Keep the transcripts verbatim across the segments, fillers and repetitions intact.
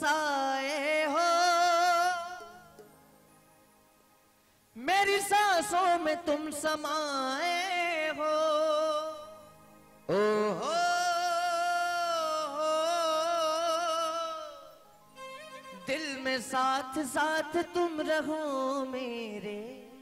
बसाए हो, मेरी सांसों में तुम समाए हो। ओ हो, दिल में साथ साथ तुम रहो मेरे,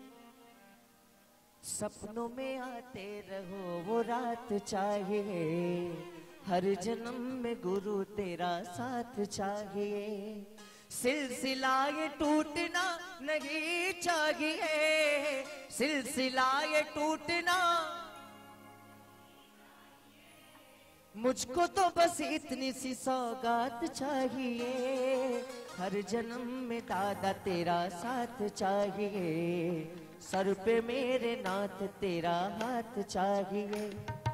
सपनों में आते रहो वो रात चाहिए, हर जन्म में गुरु तेरा साथ चाहिए। सिलसिला ये टूटना नहीं चाहिए, सिलसिला ये टूटना, मुझको तो बस इतनी सी सौगात चाहिए, हर जन्म में दादा तेरा साथ चाहिए, सर पे मेरे नाथ तेरा हाथ चाहिए।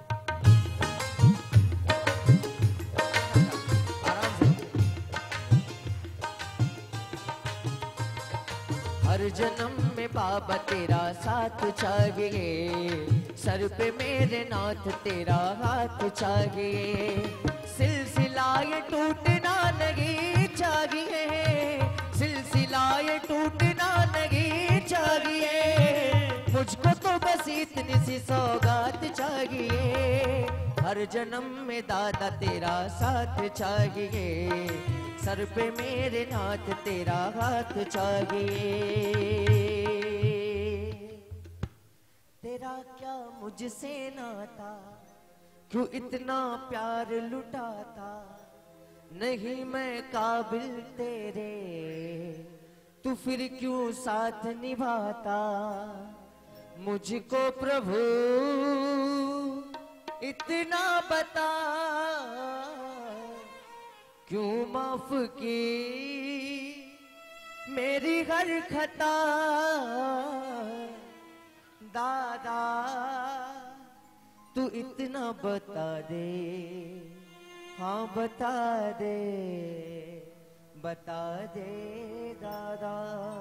हर जन्म में बाबा तेरा साथ चाहिए, सर पे मेरे नाथ तेरा हाथ चाहिए। सिलसिला ये टूटना नहीं चाहिए, सिलसिला ये टूटना नहीं चाहिए, मुझको तो बस इतनी सी सौगात चाहिए, हर जन्म में दादा तेरा साथ चाहिए, सर पे मेरे नाथ तेरा हाथ चाहिए। तेरा क्या मुझसे नाता, क्यों इतना प्यार लुटाता, नहीं मैं काबिल तेरे, तू फिर क्यों साथ निभाता, मुझको प्रभु इतना बता, क्यों माफ की मेरी हर खता, दादा तू इतना बता दे, हाँ बता दे, बता दे दादा।